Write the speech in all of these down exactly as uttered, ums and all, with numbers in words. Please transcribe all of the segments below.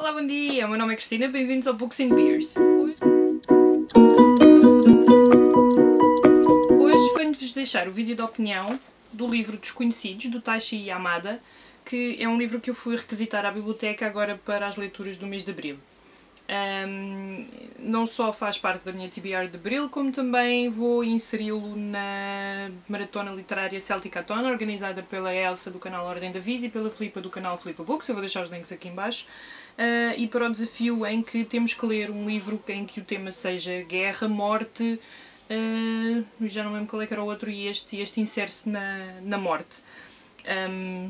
Olá, bom dia! O meu nome é Cristina, bem-vindos ao Books and Beers. Hoje venho-vos deixar o vídeo de opinião do livro Desconhecidos, do Taishi Yamada, que é um livro que eu fui requisitar à biblioteca agora para as leituras do mês de Abril. Um, não só faz parte da minha T B R de Abril, como também vou inseri-lo na Maratona Literária Celticathon, organizada pela Elsa do canal Ordem da Viz e pela Filipa do canal Filipa Books. Eu vou deixar os links aqui em baixo. Uh, e para o desafio em que temos que ler um livro em que o tema seja guerra, morte, uh, já não lembro qual é que era o outro, e este, este insere-se na, na morte. Um,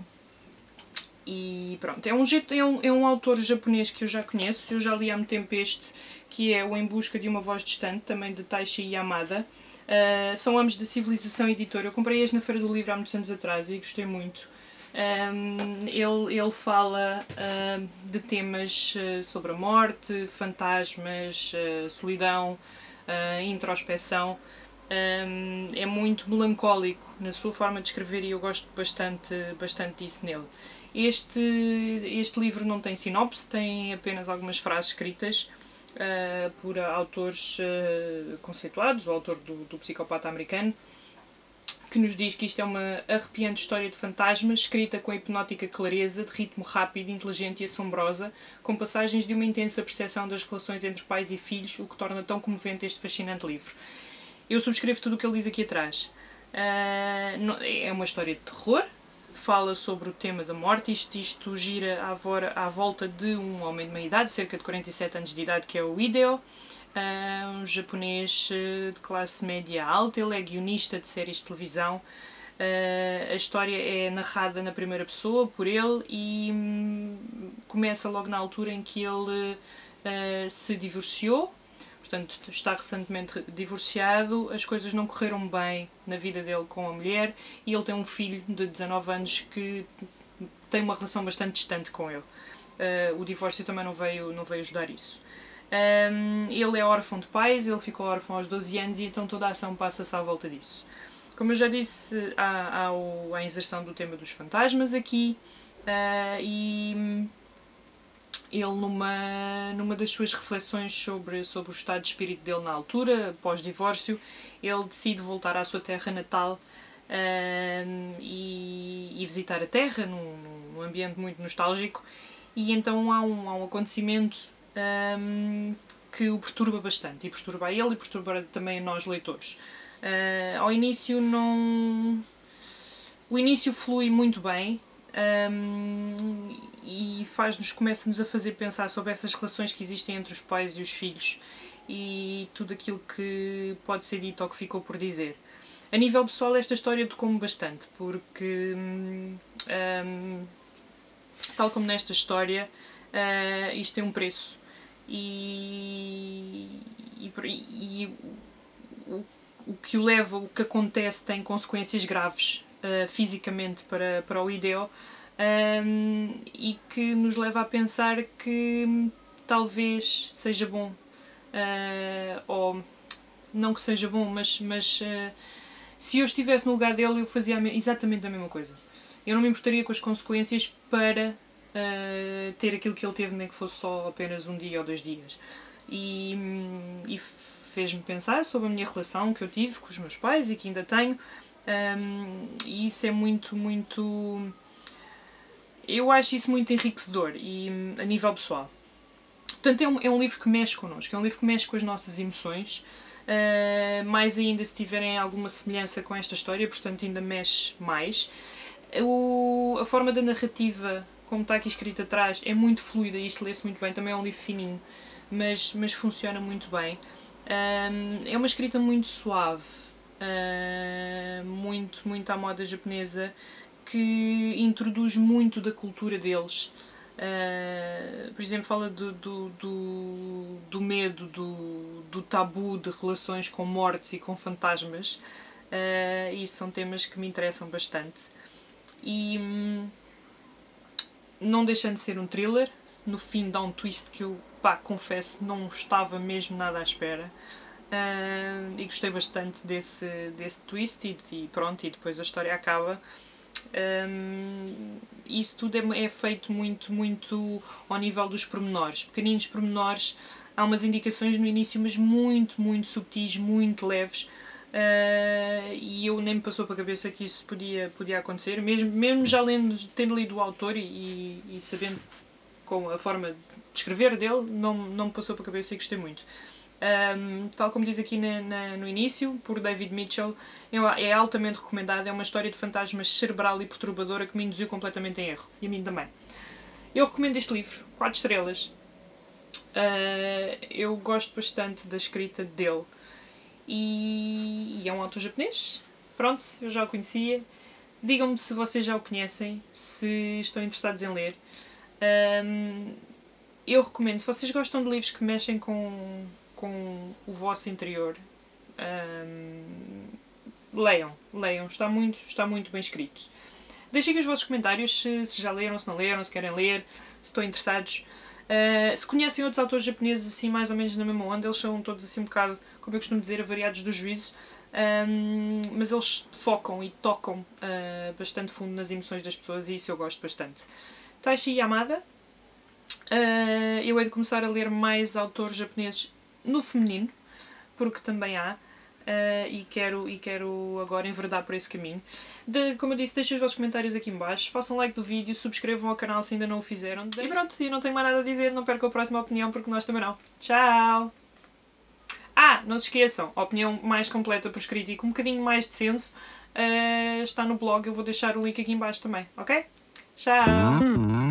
E pronto, é um, jeito, é, um, é um autor japonês que eu já conheço, eu já li há muito tempo este, que é o Em Busca de uma Voz Distante, também de Taishi Yamada. Uh, são ambos da Civilização Editora. Eu comprei este na Feira do Livro há muitos anos atrás e gostei muito. Um, ele, ele fala uh, de temas uh, sobre a morte, fantasmas, uh, solidão, uh, introspeção. Um, é muito melancólico na sua forma de escrever e eu gosto bastante, bastante disso nele. Este, este livro não tem sinopse, tem apenas algumas frases escritas uh, por autores uh, conceituados, o autor do, do Psicopata Americano, que nos diz que isto é uma arrepiante história de fantasmas, escrita com hipnótica clareza, de ritmo rápido, inteligente e assombrosa, com passagens de uma intensa percepção das relações entre pais e filhos, o que torna tão comovente este fascinante livro. Eu subscrevo tudo o que ele diz aqui atrás. Uh, é uma história de terror, fala sobre o tema da morte, isto, isto gira à, vora, à volta de um homem de meia idade, cerca de quarenta e sete anos de idade, que é o Hideo, uh, um japonês de classe média alta. Ele é guionista de séries de televisão. Uh, a história é narrada na primeira pessoa por ele e um, começa logo na altura em que ele uh, se divorciou. Portanto, está recentemente divorciado, as coisas não correram bem na vida dele com a mulher e ele tem um filho de dezanove anos que tem uma relação bastante distante com ele. Uh, o divórcio também não veio, não veio ajudar isso. Um, ele é órfão de pais, ele ficou órfão aos doze anos e então toda a ação passa-se à volta disso. Como eu já disse, há, há o, a inserção do tema dos fantasmas aqui uh, e... ele, numa, numa das suas reflexões sobre, sobre o estado de espírito dele na altura, pós-divórcio, ele decide voltar à sua terra natal um, e, e visitar a terra, num, num ambiente muito nostálgico, e então há um, há um acontecimento um, que o perturba bastante, e perturba a ele e perturba também a nós leitores. Uh, ao início não... O início flui muito bem, Um, e faz-nos, começa-nos a fazer pensar sobre essas relações que existem entre os pais e os filhos e tudo aquilo que pode ser dito ou que ficou por dizer. A nível pessoal, esta história tocou-me bastante, porque um, tal como nesta história, uh, isto tem um preço e, e, e o, o que o leva, o que acontece tem consequências graves Uh, fisicamente para, para o Hideo, um, e que nos leva a pensar que um, talvez seja bom, uh, ou não que seja bom, mas, mas uh, se eu estivesse no lugar dele eu fazia exatamente a mesma coisa. Eu não me importaria com as consequências para uh, ter aquilo que ele teve, nem que fosse só apenas um dia ou dois dias. E, um, e fez-me pensar sobre a minha relação que eu tive com os meus pais e que ainda tenho. Um, e isso é muito, muito... Eu acho isso muito enriquecedor e a nível pessoal. Portanto, é um, é um livro que mexe connosco, é um livro que mexe com as nossas emoções, uh, mais ainda se tiverem alguma semelhança com esta história, portanto ainda mexe mais. O, a forma da narrativa, como está aqui escrito atrás, é muito fluida e isto lê-se muito bem, também é um livro fininho, mas, mas funciona muito bem. Um, é uma escrita muito suave. Uh, muito, muito à moda japonesa, que introduz muito da cultura deles. Uh, por exemplo, fala do, do, do, do medo, do, do tabu de relações com mortes e com fantasmas. Uh, e são temas que me interessam bastante. E hum, não deixando de ser um thriller, no fim dá um twist que eu, pá, confesso, não estava mesmo nada à espera. Uh, e gostei bastante desse, desse twist e, e pronto, e depois a história acaba Um, isso tudo é, é feito muito, muito ao nível dos pormenores, pequeninos pormenores. Há umas indicações no início, mas muito, muito subtis, muito leves. Uh, e eu nem me passou para a cabeça que isso podia, podia acontecer, mesmo, mesmo já lendo, tendo lido o autor e, e sabendo com a forma de escrever dele, não, não me passou para a cabeça e gostei muito. Um, tal como diz aqui na, na, no início, por David Mitchell, é altamente recomendado, é uma história de fantasmas cerebral e perturbadora que me induziu completamente em erro, e a mim também. Eu recomendo este livro, quatro estrelas. Uh, eu gosto bastante da escrita dele. E, e é um autor japonês. Pronto, eu já o conhecia. Digam-me se vocês já o conhecem, se estão interessados em ler. Um, eu recomendo, se vocês gostam de livros que mexem com, com o vosso interior, um, leiam, leiam, está muito, está muito bem escrito. Deixem aqui os vossos comentários se, se já leram, se não leram, se querem ler, se estão interessados. Uh, se conhecem outros autores japoneses assim mais ou menos na mesma onda, eles são todos assim um bocado, como eu costumo dizer, variados do juízo, um, mas eles focam e tocam uh, bastante fundo nas emoções das pessoas e isso eu gosto bastante. Taishi Yamada, uh, eu hei de começar a ler mais autores japoneses no feminino, porque também há, uh, e, quero, e quero agora enverdar por esse caminho. De, como eu disse, deixem os vossos comentários aqui em baixo, façam like do vídeo, subscrevam ao canal se ainda não o fizeram. E pronto, eu não tenho mais nada a dizer, não percam a próxima opinião porque nós também não. Tchau! Ah, não se esqueçam, a opinião mais completa por escrito e com um bocadinho mais de senso uh, está no blog, eu vou deixar o link aqui em baixo também, ok? Tchau!